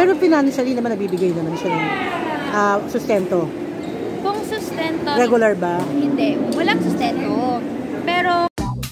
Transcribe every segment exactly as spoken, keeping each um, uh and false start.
Pero financially naman nabibigay naman siya ng uh, sustento. Kung sustento... Regular ba? Hindi. Walang sustento. Pero...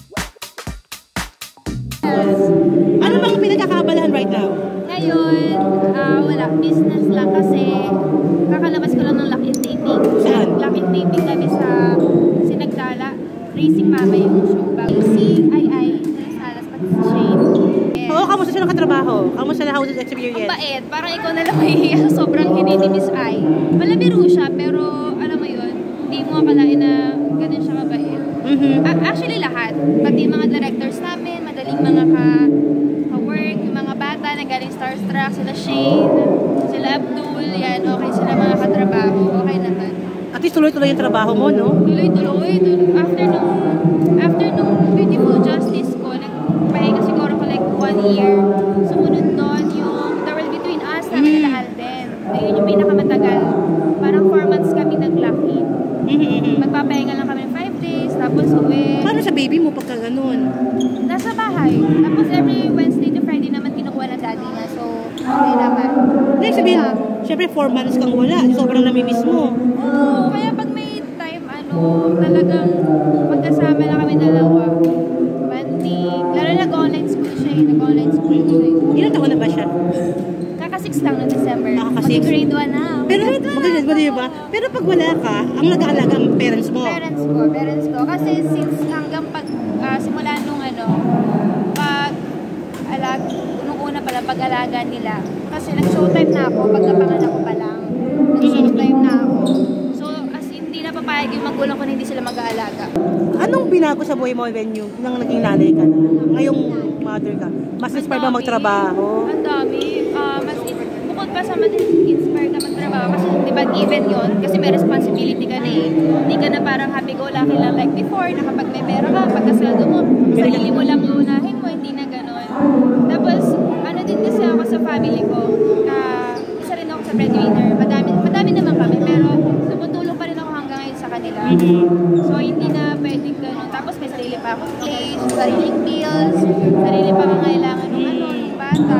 Ano bang pinagkakaabalahan right now? Ngayon, uh, wala. Business lang kasi kakalabas ko lang ng lock and taping. Saan? Lock and taping kami sa Sinagdala. Racing Mama yung show. Si Ay Ay, Salas, pati si Shane. Yes. Oo, kamusta siya nakatrabaho? Kamusta na houses experience? Ang bait. Parang ikaw na lang mahihiya sa sobrang hindi ni Miss Ay. Malabiro siya, pero alam mo yun, hindi mo akalain na ganun siya kabait. Mm-hmm. Uh, actually, lahat. Pati yung mga directors namin, madaling mga ka, ka-work, yung mga bata na galing Starstruck, sila Shane, sila Abdul, yan, okay sila mga katrabaho, okay naman. At least tuloy-tuloy yung trabaho mo, no? Tuloy-tuloy. After nung, after nung Beautiful Justice ko, nagpahinga siguro ko like one year. Sumunod doon yung The World Between Us, namin mm. nila Alden. Ayun yung pinakamatagal. Parang four months kami nag-lock-in. Mm-hmm. Magpapahinga lang kami ng five days, tapos uwi. Paano sa baby mo pagka ganun? Nasa bahay. Tapos every Wednesday to Friday naman kinukuha ng daddy niya. So, okay naman. Dahil sabihin, yeah. Siyempre four months kang wala. Sobrang namimiss mo. Oo, kaya pag may time, ano, talagang magkasama na kami dalawa. Bonding. Lalo nag-online school siya eh. Nag-online school siya eh. Ilang taon na ba siya? Kaka-six lang noong December. Kaka-six? Mag-grade one na. Pero, mag-grade one na ba? Pero pag wala ka, ang nag-aalaga ang parents mo? Parents ko, parents ko. Kasi since hanggang pag, uh, simula nung ano, pag, alag, nung una pala, pag-alaga nila. Kasi nag-showtime na ako, pag napanganak ko pa lang. Nag-showtime na ako. So, as hindi na papayag yung magulang ko na hindi sila mag-aalaga. Anong binago sa buhay mo when you, nang naging nanay ka na? Ngayong mother ka? Mas inspire ba magtrabaho? Ang dami. Uh, mas bukod pa sa mag-inspire ka magtrabaho. Kasi di ba given yun? Kasi may responsibility ka na eh. Hindi ka na parang happy-go-lucky lang like before, na kapag may pera ka, pagkasweldo mo, sarili mo lang uunahin mo, hindi na gano'n. Tapos, ano din kasi ako sa family ko, na uh, isa rin ako sa breadwinner. Madami, madami naman kami, pero tumutulong pa rin ako hanggang ngayon sa kanila. So, hindi na pwedeng gano'n. Tapos, may sarili pa akong place, sariling bills, sarili pa akong kailangan ng ano, ng bata.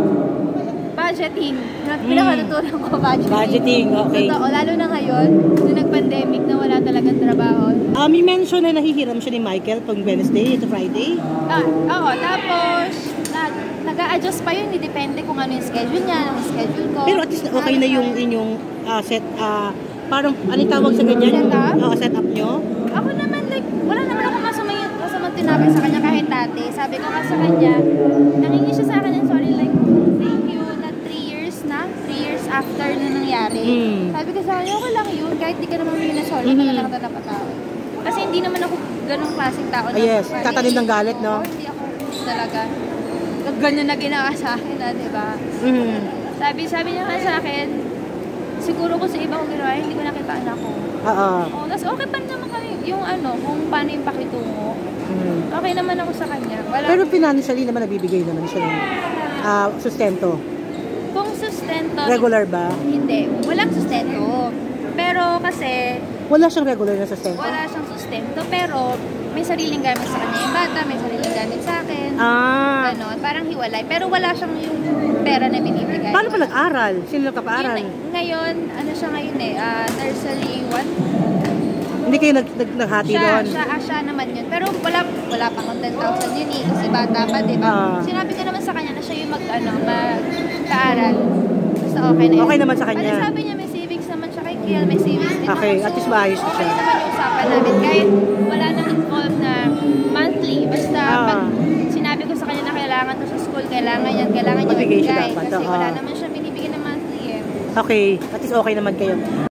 Budgeting. Pinakatutunan ko budgeting. Budgeting, okay. Totoo, lalo na ngayon, nung nag-pandemic na wala talagang trabaho. Um, you mentioned na nahihiram siya ni Michael pag Wednesday to Friday? Ah, oo, tapos nag, nag-a-adjust pa yun, depende kung ano yung schedule niya, ano yung schedule ko. Pero at least okay na yung inyong uh, set, uh, parang anong tawag sa ganyan? Set up? Oo, set up nyo? Ako naman, like, wala naman ako masamang, masamang tinapay sa kanya kahit dati. Sabi ko nga sa kanya, nangingi siya sa akin, sorry, like, thank you, na three years na, three years after na nangyari. Mm. Sabi ko sa kanya, okay lang yun, kahit di ka naman humingi na sorry, mm-hmm. Ka lang napatawad. Kasi hindi naman ako ganong klaseng tao. Ah, yes, tatanim ng galit, no? Oo, hindi ako talaga. Ganyan na ginawa sa akin, ah, diba? Mm-hmm. Sabi, sabi niya nga sa akin, siguro ko sa iba kong ginawa, hindi ko nakita anak ko. Oo. Oo, tapos okay pa naman kami yung ano, kung paano yung pakitungo. Mm-hmm. Okay naman ako sa kanya. Wala. Pero financially naman nabibigay naman siya ng uh, sustento. Kung sustento... Regular ba? Hindi. Walang sustento. Pero kasi... Wala siyang regular na sustento? Wala siyang sustento, pero may sariling gamit sa kanya yung bata, may sariling gamit sa akin. Ah. Ganon, parang hiwalay. Pero wala siyang yung pera na binibigay. Paano pa nag-aral? Sino nagkapaaral? Ngayon, ano siya ngayon eh, uh, nursery one. Hindi kayo nag, nag, naghati siya, doon? Siya, ah, siya naman yun. Pero wala, wala pang ten thousand yun eh, kasi bata pa, diba? Uh. Sinabi ko naman sa kanya na siya yung mag, ano, mag-aaral. Basta okay na yun. Okay naman sa kanya? Ano sabi niya, may savings naman siya kay Kiel, may savings din okay, ako. at least maayos siya. Okay naman yung usapan namin. Kahit wala nang involved na monthly. Basta uh. pag sinabi ko sa kanya na kailangan to sa school, kailangan yan, kailangan niya magbigay. Kasi wala naman siya binibigyan ng monthly eh. Okay, at least okay naman kayo.